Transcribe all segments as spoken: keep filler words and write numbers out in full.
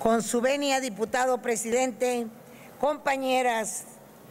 Con su venia, diputado presidente, compañeras,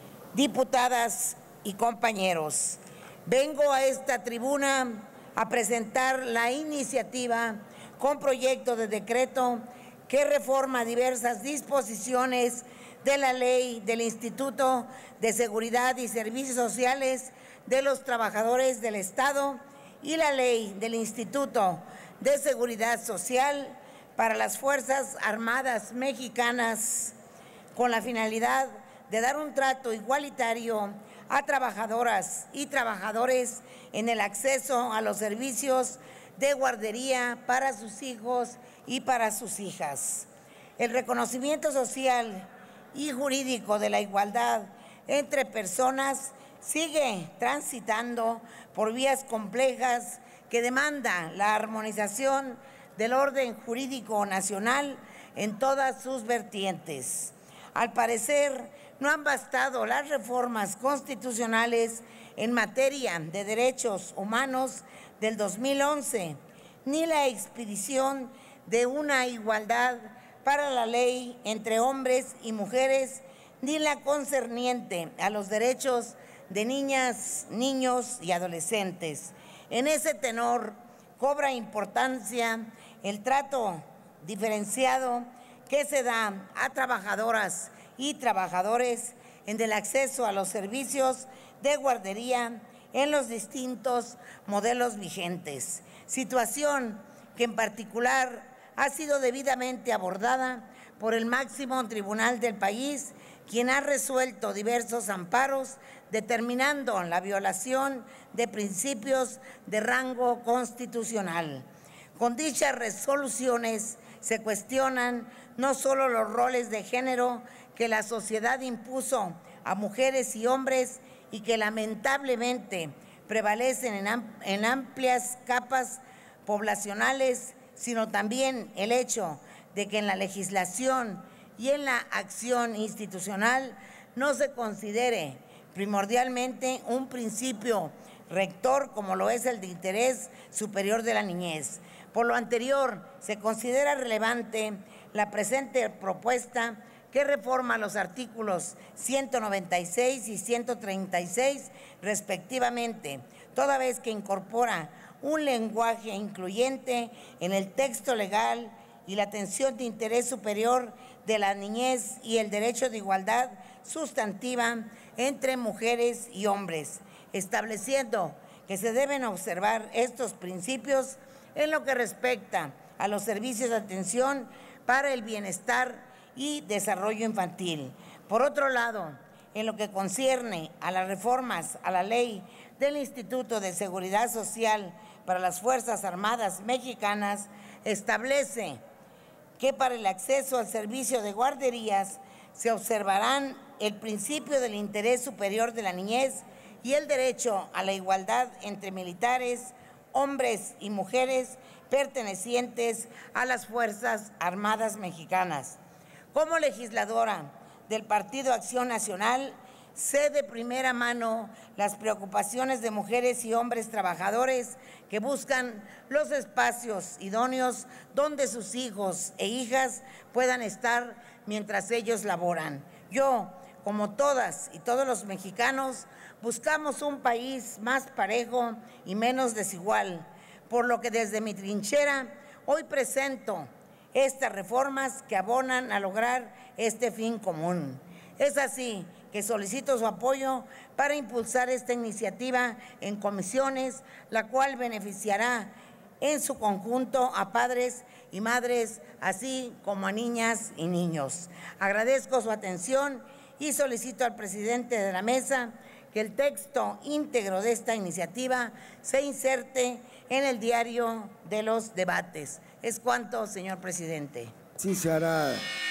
diputadas y compañeros, vengo a esta tribuna a presentar la iniciativa con proyecto de decreto que reforma diversas disposiciones de la Ley del Instituto de Seguridad y Servicios Sociales de los Trabajadores del Estado y la Ley del Instituto de Seguridad Social para las Fuerzas Armadas Mexicanas, con la finalidad de dar un trato igualitario a trabajadoras y trabajadores en el acceso a los servicios de guardería para sus hijos y para sus hijas. El reconocimiento social y jurídico de la igualdad entre personas sigue transitando por vías complejas que demandan la armonización del orden jurídico nacional en todas sus vertientes. Al parecer, no han bastado las reformas constitucionales en materia de derechos humanos del dos mil once, ni la expedición de una igualdad para la ley entre hombres y mujeres, ni la concerniente a los derechos de niñas, niños y adolescentes. En ese tenor cobra importancia el trato diferenciado que se da a trabajadoras y trabajadores en el acceso a los servicios de guardería en los distintos modelos vigentes, situación que en particular ha sido debidamente abordada por el máximo tribunal del país, quien ha resuelto diversos amparos determinando la violación de principios de rango constitucional. Con dichas resoluciones se cuestionan no solo los roles de género que la sociedad impuso a mujeres y hombres y que lamentablemente prevalecen en, am en amplias capas poblacionales, sino también el hecho de que en la legislación y en la acción institucional no se considere primordialmente un principio rector como lo es el de interés superior de la niñez. Por lo anterior, se considera relevante la presente propuesta que reforma los artículos ciento noventa y seis y ciento treinta y seis respectivamente, toda vez que incorpora un lenguaje incluyente en el texto legal y la atención de interés superior de la niñez y el derecho de igualdad sustantiva entre mujeres y hombres, estableciendo que se deben observar estos principios en lo que respecta a los servicios de atención para el bienestar y desarrollo infantil. Por otro lado, en lo que concierne a las reformas a la ley del Instituto de Seguridad Social para las Fuerzas Armadas Mexicanas, establece que para el acceso al servicio de guarderías se observarán el principio del interés superior de la niñez y el derecho a la igualdad entre militares, hombres y mujeres pertenecientes a las Fuerzas Armadas Mexicanas. Como legisladora del Partido Acción Nacional, sé de primera mano las preocupaciones de mujeres y hombres trabajadores que buscan los espacios idóneos donde sus hijos e hijas puedan estar mientras ellos laboran. Yo, como todas y todos los mexicanos, buscamos un país más parejo y menos desigual, por lo que desde mi trinchera hoy presento estas reformas que abonan a lograr este fin común. Es así que solicito su apoyo para impulsar esta iniciativa en comisiones, la cual beneficiará en su conjunto a padres y madres, así como a niñas y niños. Agradezco su atención y solicito al presidente de la mesa que el texto íntegro de esta iniciativa se inserte en el diario de los debates. Es cuanto, señor presidente. Sí, se hará.